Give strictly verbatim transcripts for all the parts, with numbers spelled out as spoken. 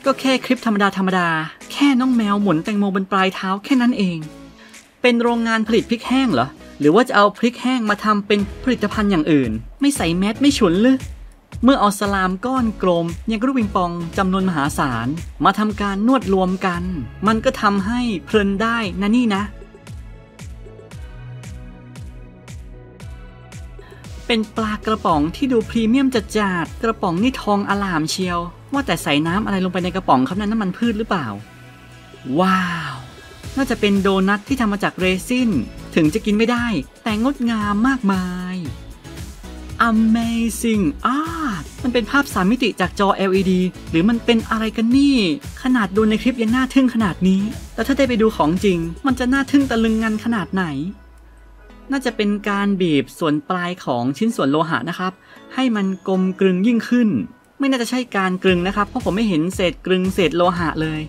ก็แค่คลิปธรรมดาธรรมดาแค่น้องแมวหมุนแตงโมบนปลายเท้าแค่นั้นเองเป็นโรงงานผลิตพริกแห้งเหรอหรือว่าจะเอาพริกแห้งมาทำเป็นผลิตภัณฑ์อย่างอื่นไม่ใส่แมสไม่ฉุนเลยเมื่อเอาสลามก้อนกลมยังกระลูกปิงปองจำนวนมหาศาลมาทำการนวดรวมกันมันก็ทำให้เพลินได้นะนี่นะเป็นปลากระป๋องที่ดูพรีเมียมจัดจัดกระป๋องนี่ทองอลามเชียวว่าแต่ใส่น้ำอะไรลงไปในกระป๋องครับนั้นน้ำมันพืชหรือเปล่าว้าวน่าจะเป็นโดนัทที่ทำมาจากเรซินถึงจะกินไม่ได้แต่งดงามมากมาย Amazing Art มันเป็นภาพสามมิติจากจอ แอล อี ดี หรือมันเป็นอะไรกันนี่ขนาดดูในคลิปยังน่าทึ่งขนาดนี้แล้วถ้าได้ไปดูของจริงมันจะน่าทึ่งตะลึงงันขนาดไหนน่าจะเป็นการบีบส่วนปลายของชิ้นส่วนโลหะนะครับให้มันกลมกลึงยิ่งขึ้นไม่น่าจะใช่การกลึงนะครับเพราะผมไม่เห็นเศษกลึงเศษโลหะเลย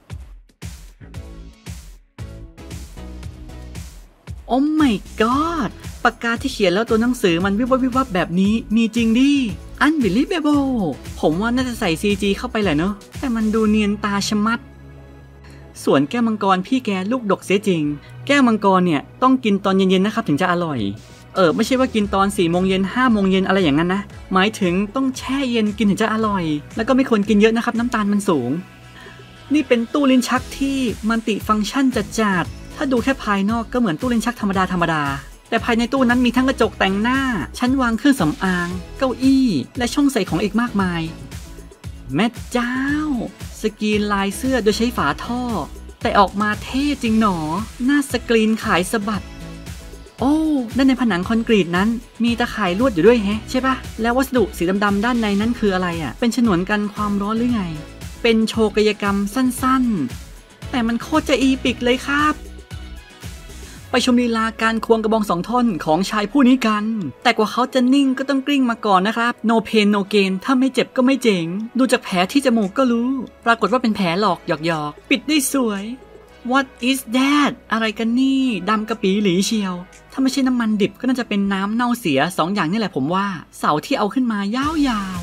โอ้ my god ปากกาที่เขียนแล้วตัวหนังสือมันวิบวับวิบวับแบบนี้มีจริงดิ Unbelievable ผมว่าน่าจะใส่ ซี จี เข้าไปแหละเนอะแต่มันดูเนียนตาชะมัดส่วนแก้วมังกรพี่แกลูกดกเสียจริงแก้วมังกรเนี่ยต้องกินตอนเย็นๆนะครับถึงจะอร่อยเออไม่ใช่ว่ากินตอนสี่โมงเย็นห้าโมงเย็นอะไรอย่างนั้นนะหมายถึงต้องแช่เย็นกินถึงจะอร่อยแล้วก็ไม่ควรกินเยอะนะครับน้ำตาลมันสูงนี่เป็นตู้ลิ้นชักที่มัลติฟังก์ชันจัดๆถ้าดูแค่ภายนอกก็เหมือนตู้ลิ้นชักธรรมดาธรรมดาแต่ภายในตู้นั้นมีทั้งกระจกแต่งหน้าชั้นวางเครื่องสำอางเก้าอี้และช่องใส่ของอีกมากมายแม่เจ้าสกรีนลายเสื้อโดยใช้ฝาท่อแต่ออกมาเท่จริงหนอหน้าสกรีนขายสะบัดโอ้ด้านในผนังคอนกรีตนั้นมีตะข่ายลวดอยู่ด้วยแฮะใช่ปะแล้ววัสดุสีดำๆด้านในนั้นคืออะไรอ่ะเป็นฉนวนกันความร้อนหรือไงเป็นโชว์กายกรรมสั้นๆแต่มันโคตรจะอีปิกเลยครับไปชมลีลาการควงกระบองสองท่อนของชายผู้นี้กันแต่กว่าเขาจะนิ่งก็ต้องกลิ้งมาก่อนนะครับ no pain no gain ถ้าไม่เจ็บก็ไม่เจ๋งดูจากแผลที่จมูกก็รู้ปรากฏว่าเป็นแผลหลอกหยอกๆปิดได้สวย What is that อะไรกันนี่ดำกระปีหลีเชียวถ้าไม่ใช่น้ำมันดิบก็น่าจะเป็นน้ำเน่าเสียสองอย่างนี่แหละผมว่าเสาที่เอาขึ้นมายาว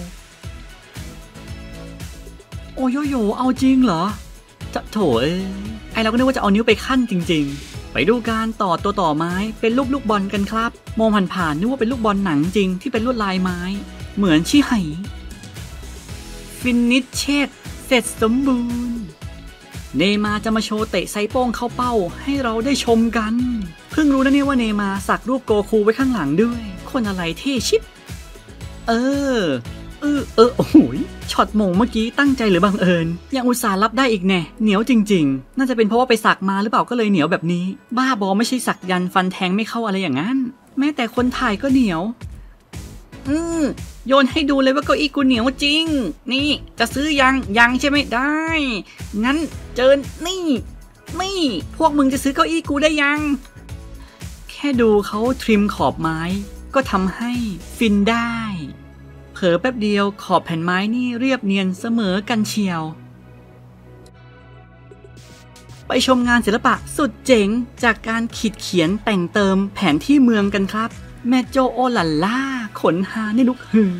ๆโอ้โยโย่เอาจริงเหรอจะโถเอ้ยไอเราก็นึกว่าจะเอานิ้วไปขั้นจริงๆไปดูการต่อตัวต่อไม้เป็นรูปลูกบอลกันครับมองผ่านๆนึกว่าเป็นลูกบอลหนังจริงที่เป็นลวดลายไม้เหมือนชิไห่ฟินิชเชดเสร็จสมบูรณ์เนมาจะมาโชว์เตะไซโป้งเข้าเป้าให้เราได้ชมกันเพิ่งรู้นะเนี่ยว่าเนมาสักรูปโกคูไว้ข้างหลังด้วยคนอะไรเท่ชิบเออเออเออโอ้โหช็อตมงเมื่อกี้ตั้งใจหรือบังเอิญยังอุตส่าห์รับได้อีกแน่เหนียวจริงๆน่าจะเป็นเพราะว่าไปสักมาหรือเปล่าก็เลยเหนียวแบบนี้บ้าบอไม่ใช่สักยันฟันแทงไม่เข้าอะไรอย่างนั้นแม้แต่คนถ่ายก็เหนียวอืมโยนให้ดูเลยว่าเก้าอี้กูเหนียวจริงนี่จะซื้อยังยังใช่ไหมได้งั้นเจอนี่นี่พวกมึงจะซื้อเก้าอี้กูได้ยังแค่ดูเขาทริมขอบไม้ก็ทำให้ฟินได้เผลอแป๊บเดียวขอบแผ่นไม้นี่เรียบเนียนเสมอกันเชียวไปชมงานศิลปะสุดเจ๋งจากการขีดเขียนแต่งเติมแผนที่เมืองกันครับแม่โจโอลันล่าขนฮาในลุกฮือ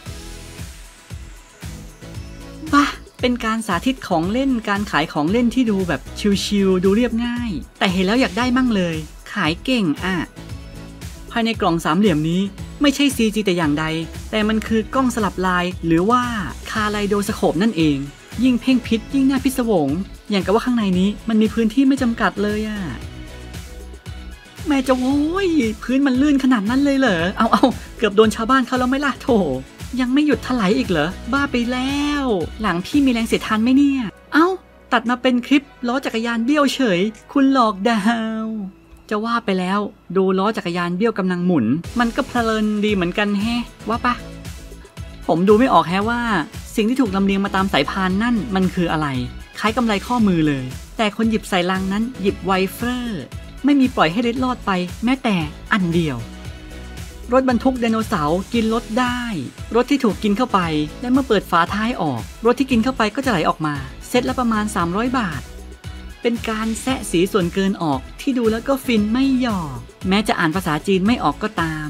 บ้าเป็นการสาธิตของเล่นการขายของเล่นที่ดูแบบชิลๆดูเรียบง่ายแต่เห็นแล้วอยากได้มั่งเลยขายเก่งอ่ะภายในกล่องสามเหลี่ยมนี้ไม่ใช่ ซี จี แต่อย่างใดแต่มันคือกล้องสลับลายหรือว่าคาไลโดสโคปนั่นเองยิ่งเพ่งพิษยิ่งน่าพิศวงอย่างกับว่าข้างในนี้มันมีพื้นที่ไม่จำกัดเลยอ่ะแม่จะโว้ยพื้นมันลื่นขนาดนั้นเลยเหรอเอาเอาเกือบโดนชาวบ้านเขาแล้วไม่ล่ะโถยังไม่หยุดถลายอีกเหรอบ้าไปแล้วหลังพี่มีแรงเสียดทานไหมเนี่ยเอ้าตัดมาเป็นคลิปล้อจักรยานเบี้ยวเฉยคุณหลอกดาวจะว่าไปแล้วดูล้อจักรยานเบี้ยวกำลังหมุนมันก็เพลินดีเหมือนกันแฮะว่าปะผมดูไม่ออกแฮะว่าสิ่งที่ถูกลำเลียงมาตามสายพานนั่นมันคืออะไรคล้ายกำไลข้อมือเลยแต่คนหยิบใส่ลังนั้นหยิบไวเฟอร์ไม่มีปล่อยให้เล็ดลอดไปแม้แต่อันเดียวรถบรรทุกไดโนเสาร์กินรถได้รถที่ถูกกินเข้าไปและเมื่อเปิดฝาท้ายออกรถที่กินเข้าไปก็จะไหลออกมาเซตละประมาณสามร้อยบาทเป็นการแซะสีส่วนเกินออกที่ดูแล้วก็ฟินไม่หยอกแม้จะอ่านภาษาจีนไม่ออกก็ตาม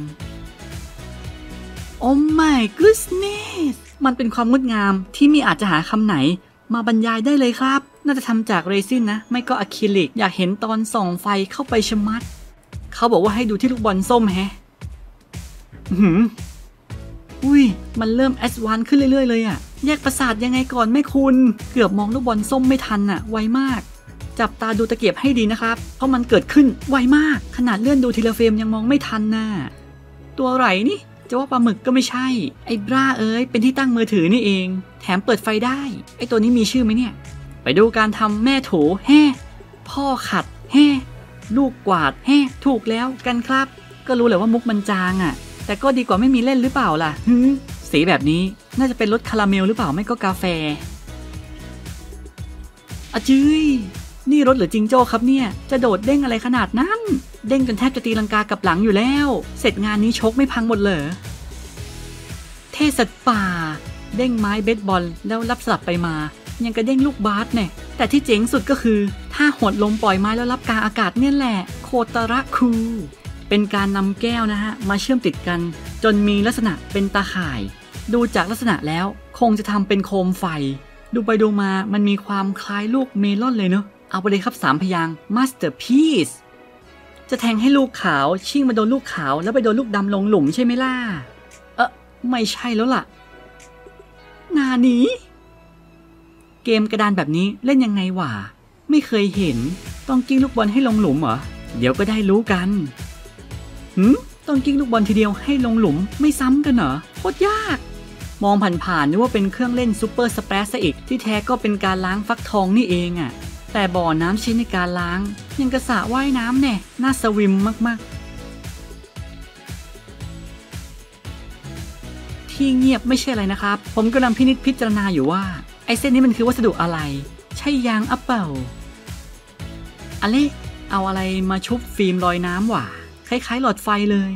โอ้ my goodness มันเป็นความงดงามที่มิอาจจะหาคำไหนมาบรรยายได้เลยครับน่าจะทำจากเรซินนะไม่ก็อะคริลิกอยากเห็นตอนส่องไฟเข้าไปชะมัดเขาบอกว่าให้ดูที่ลูกบอลส้มแฮะหืมอุ้ยมันเริ่มแอดวานซ์ขึ้นเรื่อยๆเลยอะแยกประสาทยังไงก่อนแม่คุณเกือบมองลูกบอลส้มไม่ทันอะไวมากจับตาดูตะเกียบให้ดีนะครับเพราะมันเกิดขึ้นไวมากขนาดเลื่อนดูทีละเฟรมยังมองไม่ทันน่ะตัวไหลนี่จะว่าปลาหมึกก็ไม่ใช่ไอ้บราเอ้ยเป็นที่ตั้งมือถือนี่เองแถมเปิดไฟได้ไอ้ตัวนี้มีชื่อไหมเนี่ยไปดูการทำแม่โถแฮ่พ่อขัดแฮ่ลูกกวาดแฮ่ถูกแล้วกันครับก็รู้แหละว่ามุกมันจางอ่ะแต่ก็ดีกว่าไม่มีเล่นหรือเปล่าล่ะฮึสีแบบนี้น่าจะเป็นรสคาราเมลหรือเปล่าไม่ก็กาแฟอะจื้ยนี่รถหรือจิงโจ้ครับเนี่ยจะโดดเด้งอะไรขนาดนั้นเด้งจนแทบจะตีลังกากับหลังอยู่แล้วเสร็จงานนี้ชกไม่พังหมดเลยเทสัตว์ป่าเด้งไม้เบสบอลแล้วรับสลับไปมายังกระเด้งลูกบาสเนี่ยแต่ที่เจ๋งสุดก็คือถ้าหดลมปล่อยไม้แล้วรับกลางอากาศเนี่ยแหละโคตาระคูเป็นการนำแก้วนะฮะมาเชื่อมติดกันจนมีลักษณะเป็นตาข่ายดูจากลักษณะแล้วคงจะทำเป็นโคมไฟดูไปดูมามันมีความคล้ายลูกเมลอนเลยเนอะเอาไปเลยครับสามพยางค์ masterpiece จะแทงให้ลูกขาวชิ่งมาโดนลูกขาวแล้วไปโดนลูกดำลงหลุมใช่ไหมล่ะเออไม่ใช่แล้วล่ะนานี้เกมกระดานแบบนี้เล่นยังไงวะไม่เคยเห็นต้องกิ้งลูกบอลให้ลงหลุมเหรอเดี๋ยวก็ได้รู้กันหืมต้องกิ้งลูกบอลทีเดียวให้ลงหลุมไม่ซ้ำกันเหรอโคตรยากมองผ่านๆนึกว่าเป็นเครื่องเล่นซูเปอร์สเปรซซะอีกที่แท้ก็เป็นการล้างฟักทองนี่เองอะแต่บ่อน้ำใช้ในการล้างยังกระสระว่ายน้ำแน่น่าสวิมมากๆที่เงียบไม่ใช่อะไรนะครับผมกำลังพินิจพิจารณาอยู่ว่าไอ้เส้นนี้มันคือวัสดุอะไรใช่ยางอัปเปิลอะไรเอาอะไรมาชุบฟิล์มลอยน้ำหว่าคล้ายๆหลอดไฟเลย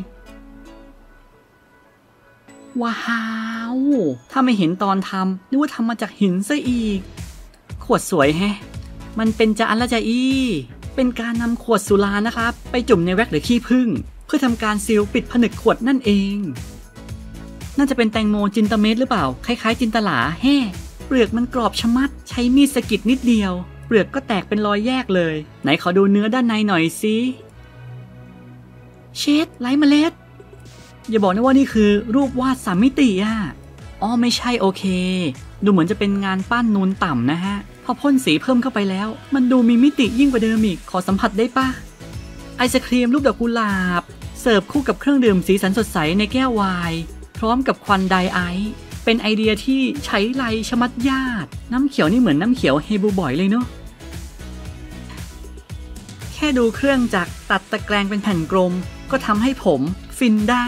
ว้าวถ้าไม่เห็นตอนทำนึกว่าทำมาจากหินซะอีกขวดสวยแฮะมันเป็นจานละจ้ะอีเป็นการนำขวดสุรานะครับไปจุ่มในแว็กหรือขี้ผึ้งเพื่อทำการซีลปิดผนึกขวดนั่นเองน่าจะเป็นแตงโมจินตาเมตรหรือเปล่าคล้ายๆจินตลาแฮ่เปลือกมันกรอบชะมัดใช้มีดสะกิดนิดเดียวเปลือกก็แตกเป็นรอยแยกเลยไหนขอดูเนื้อด้านในหน่อยสิเชดไร้เมล็ดอย่าบอกนะว่านี่คือรูปวาดสามมิติอ่ะอ๋อไม่ใช่โอเคดูเหมือนจะเป็นงานปั้นนูนต่ำนะฮะพอพ่นสีเพิ่มเข้าไปแล้วมันดูมีมิติยิ่งกว่าเดิมอีกขอสัมผัสได้ปะไอศครีมรูปดอกกุหลาบเสิร์ฟคู่กับเครื่องดื่มสีสันสดใสในแก้วไวน์พร้อมกับควันไดไอซ์เป็นไอเดียที่ใช้ไรชะมัดญาติน้ำเขียวนี่เหมือนน้ำเขียวเฮบูบอยเลยเนาะแค่ดูเครื่องจักรตัดตะแกรงเป็นแผ่นกลมก็ทำให้ผมฟินได้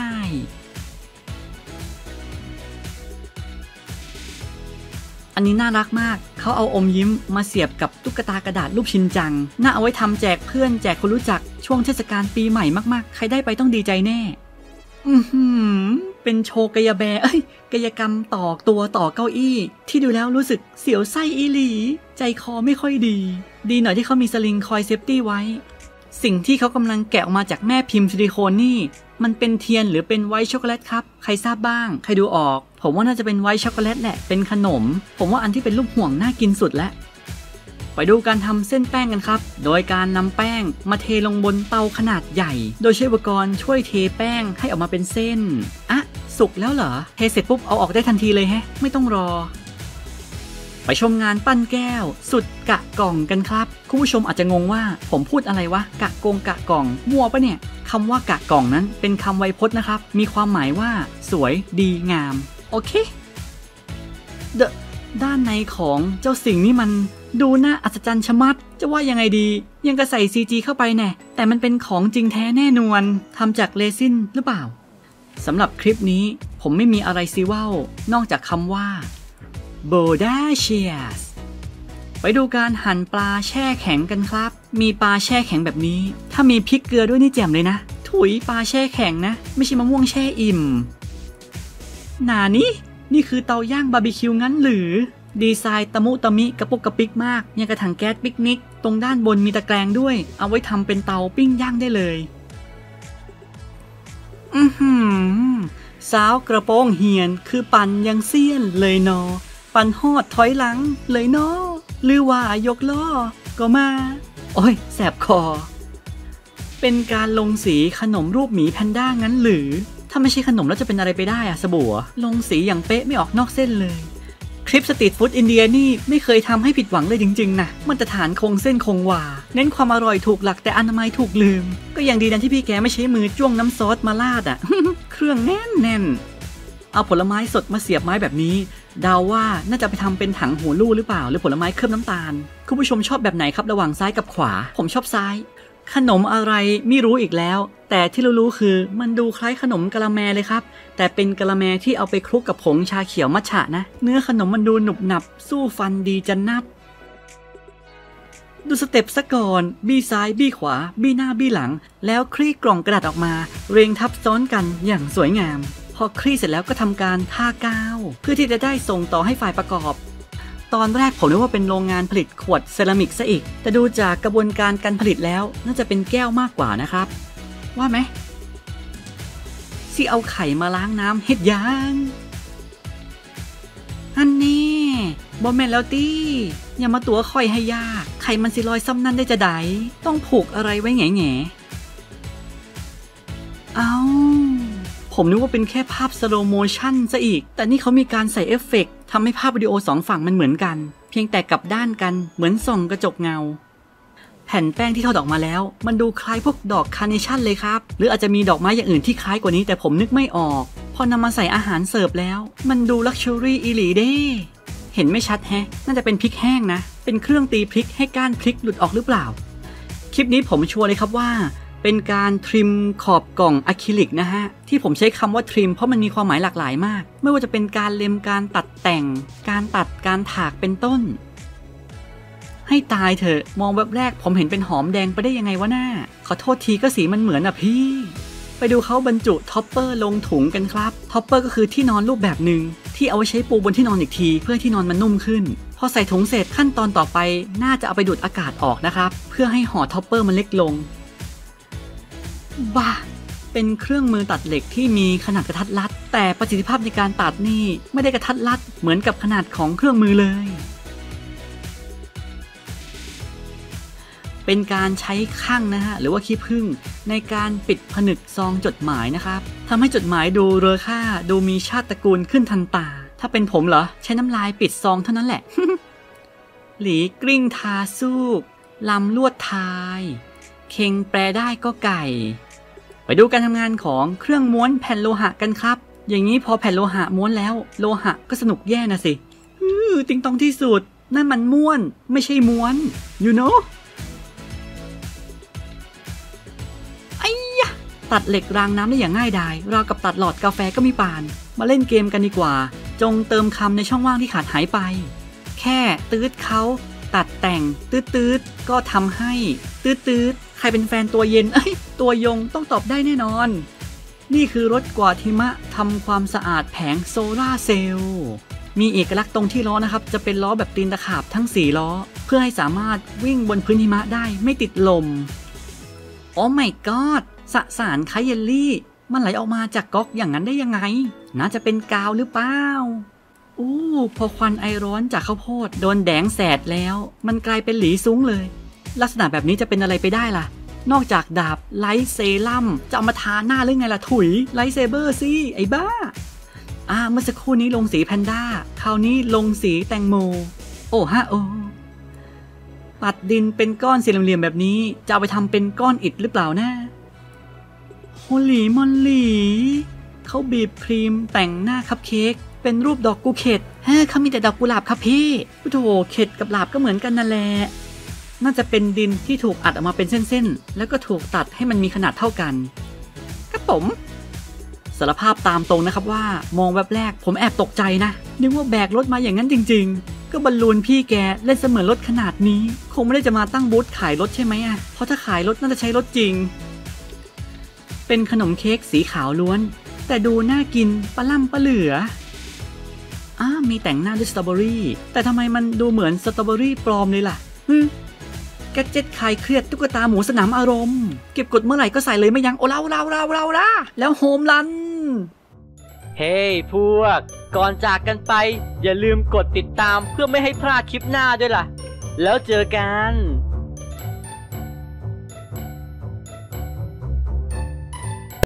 อันนี้น่ารักมากเขาเอาอมยิ้มมาเสียบกับตุ๊กตากระดาษรูปชินจังน่าเอาไว้ทำแจกเพื่อนแจกคนรู้จักช่วงเทศกาลปีใหม่มากๆใครได้ไปต้องดีใจแน่อือหือเป็นโชว์กายแบเอ้ยกายกรรมต่อตัวต่อเก้าอี้ที่ดูแล้วรู้สึกเสียวไส้อีหลีใจคอไม่ค่อยดีดีหน่อยที่เขามีสลิงคอยเซฟตี้ไว้สิ่งที่เขากำลังแกะออกมาจากแม่พิมพ์ซิลิโคนนี่มันเป็นเทียนหรือเป็นไวท์ช็อกโกแลตครับใครทราบบ้างใครดูออกผมว่าน่าจะเป็นไวท์ช็อกโกแลตแหละเป็นขนมผมว่าอันที่เป็นรูปห่วงน่ากินสุดแล้วไปดูการทำเส้นแป้งกันครับโดยการนำแป้งมาเทลงบนเตาขนาดใหญ่โดยใช้อุปกรณ์ช่วยเทแป้งให้ออกมาเป็นเส้นอะสุกแล้วเหรอเทเสร็จปุ๊บเอาออกได้ทันทีเลยแฮะไม่ต้องรอไปชมงานปั้นแก้วสุดกะกล่องกันครับคุณผู้ชมอาจจะงงว่าผมพูดอะไรวะกะกงกะกล่องมั่วปะเนี่ยคำว่ากะกล่องนั้นเป็นคำไวยพจน์นะครับมีความหมายว่าสวยดีงามโอเคเดอะด้านในของเจ้าสิ่งนี้มันดูน่าอัศจรรย์ชะมัดจะว่ายังไงดียังกระใส่ ซี จี เข้าไปแน่แต่มันเป็นของจริงแท้แน่นอนทำจากเรซินหรือเปล่าสำหรับคลิปนี้ผมไม่มีอะไรซีว่านอกจากคำว่าBodacious ไปดูการหั่นปลาแช่แข็งกันครับมีปลาแช่แข็งแบบนี้ถ้ามีพริกเกลือด้วยนี่แจ่มเลยนะถุยปลาแช่แข็งนะไม่ใช่มะม่วงแช่อิ่มหนานี่นี่คือเตาย่างบาร์บีคิวงั้นหรือดีไซน์ตะมุตะมิกระปุกกระปิกมากยังกระถังแก๊สปิกนิกตรงด้านบนมีตะแกรงด้วยเอาไว้ทำเป็นเตาปิ้งย่างได้เลยอือหือสาวกระโปรงเหียนคือปั่นยังเซียนเลยเนาะปันฮอดถอยหลังเลยเนาะหรือว่ายกล้อก็มาโอ้ยแสบคอเป็นการลงสีขนมรูปหมีแพนด้างั้นหรือถ้าไม่ใช่ขนมแล้วจะเป็นอะไรไปได้อะสบัวลงสีอย่างเป๊ะไม่ออกนอกเส้นเลยคลิปสตรีทฟู้ดอินเดียนี่ไม่เคยทำให้ผิดหวังเลยจริงๆนะมาตรฐานคงเส้นคงวาเน้นความอร่อยถูกหลักแต่อนามัยถูกลืมก็ยังดีนะที่พี่แกไม่ใช้มือจ้วงน้ำซอสมาลาดอะ เครื่องแน่นแน่นเอาผลไม้สดมาเสียบไม้แบบนี้เดาว่าน่าจะไปทำเป็นถังหูลู่หรือเปล่าหรือผลไม้เคลือบน้ำตาลคุณผู้ชมชอบแบบไหนครับระหว่างซ้ายกับขวาผมชอบซ้ายขนมอะไรไม่รู้อีกแล้วแต่ที่รู้ๆคือมันดูคล้ายขนมกะละแมเลยครับแต่เป็นกะละแมที่เอาไปคลุกกับผงชาเขียวมัทฉะนะเนื้อขนมมันดูหนุบหนับสู้ฟันดีจะนับดูสเต็ปซะก่อนบี้ซ้ายบี้ขวาบี้หน้าบี้หลังแล้วคลี่กล่องกระดาษออกมาเรียงทับซ้อนกันอย่างสวยงามพอคลี่เสร็จแล้วก็ทำการทากาวเพื่อที่จะได้ส่งต่อให้ฝ่ายประกอบตอนแรกผมนึกว่าเป็นโรงงานผลิตขวดเซรามิกซะอีกแต่ดูจากกระบวนการการผลิตแล้วน่าจะเป็นแก้วมากกว่านะครับว่าไหมสิเอาไข่มาล้างน้ำเฮ็ดยางอันนี้บอมแมนแล้วตี้อย่ามาตัวคอยให้ยากไข่มันสิลอยซ้ำนั่นได้จะไดต้องผูกอะไรไว้แง่แง่เอาผมนึกว่าเป็นแค่ภาพสโลโมชั่นซะอีกแต่นี่เขามีการใส่เอฟเฟกต์ทำให้ภาพวิดีโอสองฝั่งมันเหมือนกันเพียงแต่กลับด้านกันเหมือนส่องกระจกเงาแผ่นแป้งที่ทอดออกมาแล้วมันดูคล้ายพวกดอกคาร์เนชั่นเลยครับหรืออาจจะมีดอกไม้อย่างอื่นที่คล้ายกว่านี้แต่ผมนึกไม่ออกพอนำมาใส่อาหารเสิร์ฟแล้วมันดูลักชัวรี่อีหลีเด้เห็นไม่ชัดแฮะน่าจะเป็นพริกแห้งนะเป็นเครื่องตีพริกให้ก้านพริกหลุดออกหรือเปล่าคลิปนี้ผมชัวร์เลยครับว่าเป็นการทริมขอบกล่องอะคริลิกนะฮะที่ผมใช้คำว่าทริมเพราะมันมีความหมายหลากหลายมากไม่ว่าจะเป็นการเล็มการตัดแต่งการตัดการถากเป็นต้นให้ตายเถอะมองแบบแรกผมเห็นเป็นหอมแดงไปได้ยังไงวะหน้าขอโทษทีก็สีมันเหมือนอ่ะพี่ไปดูเขาบรรจุท็อปเปอร์ลงถุงกันครับท็อปเปอร์ก็คือที่นอนรูปแบบหนึ่งที่เอาไว้ใช้ปูบนที่นอนอีกทีเพื่อที่นอนมันนุ่มขึ้นพอใส่ถุงเสร็จขั้นตอนต่อไปน่าจะเอาไปดูดอากาศออกนะครับเพื่อให้ห่อท็อปเปอร์มันเล็กลงบ้าเป็นเครื่องมือตัดเหล็กที่มีขนาดกระทัดรัดแต่ประสิทธิภาพในการตัดนี่ไม่ได้กระทัดรัดเหมือนกับขนาดของเครื่องมือเลยเป็นการใช้ข้างนะฮะหรือว่าขี้ผึ้งในการปิดผนึกซองจดหมายนะครับทำให้จดหมายดูเรอค่าดูมีชาติตระกูลขึ้นทันตาถ้าเป็นผมเหรอใช้น้ำลายปิดซองเท่านั้นแหละ หลีกลิ้งทาซูกลำลวดทายเคงแปลได้ก็ไก่ไปดูการทำงานของเครื่องม้วนแผ่นโลหะกันครับอย่างนี้พอแผ่นโลหะม้วนแล้วโลหะก็สนุกแย่นะสิอื้อติงตองที่สุดนั่นมันม้วนไม่ใช่ม้วน you knowตัดเหล็กรางน้ำได้อย่างง่ายดายราวกับตัดหลอดกาแฟก็มีปานมาเล่นเกมกันดีกว่าจงเติมคำในช่องว่างที่ขาดหายไปแค่ตืดเขาตัดแต่งตืดตืดก็ทำให้ตืดตืดใครเป็นแฟนตัวเย็นเอ้ยตัวยงต้องตอบได้แน่นอนนี่คือรถกวาดหิมะทำความสะอาดแผงโซล่าเซลล์มีเอกลักษณ์ตรงที่ล้อนะครับจะเป็นล้อแบบตีนตะขาบทั้งสี่ล้อเพื่อให้สามารถวิ่งบนพื้นหิมะได้ไม่ติดลมโอ้ my godสสารคาเยลลี่มันไหลออกมาจากก๊อกอย่างนั้นได้ยังไงน่าจะเป็นกาวหรือเปล่าอู้พอควันไอร้อนจากข้าวโพดโดนแดงแสดแล้วมันกลายเป็นหลีซุ้งเลยลักษณะแบบนี้จะเป็นอะไรไปได้ล่ะนอกจากดาบไลท์เซรั่มจะเอามาทาหน้าหรือไงล่ะถุยไลท์เซเบอร์สิไอ้บ้าอ่าเมื่อสักครู่นี้ลงสีแพนด้าคราวนี้ลงสีแตงโมโอ้ฮะโอปัดดินเป็นก้อนสี่เหลี่ยมแบบนี้จะเอาไปทำเป็นก้อนอิฐหรือเปล่านะโฮลีมอลลี่เขาบีบครีมแต่งหน้าคัพเค้กเป็นรูปดอกกุเข็ดฮะเขามีแต่ดอกกุหลาบครับพี่พุทโธเข็ดกับหลาบก็เหมือนกันนั่นแหละน่าจะเป็นดินที่ถูกอัดออกมาเป็นเส้นๆแล้วก็ถูกตัดให้มันมีขนาดเท่ากันครับผมสารภาพตามตรงนะครับว่ามองแวบแรกผมแอบตกใจนะนึกว่าแบกรถมาอย่างนั้นจริงๆก็บอลลูนพี่แกเล่นเสมือนรถขนาดนี้คงไม่ได้จะมาตั้งบูธขายรถใช่ไหมอ่ะเพราะถ้าขายรถน่าจะใช้รถจริงเป็นขนมเค้กสีขาวล้วนแต่ดูน่ากินปะล่ำปะเหลืออ้ามีแต่งหน้าด้วยสตรอเบอรี่แต่ทำไมมันดูเหมือนสตรอเบอรี่ปลอมเลยล่ะฮึแกดเจ็ตคลายเครียดตุ๊กตาหมูสนามอารมณ์เก็บกดเมื่อไหร่ก็ใส่เลยไม่ยั้งโอลาโอลาโอลาโอลาโอลาแล้วโฮมรันเฮ้ hey, พวกก่อนจากกันไปอย่าลืมกดติดตามเพื่อไม่ให้พลาดคลิปหน้าด้วยล่ะแล้วเจอกัน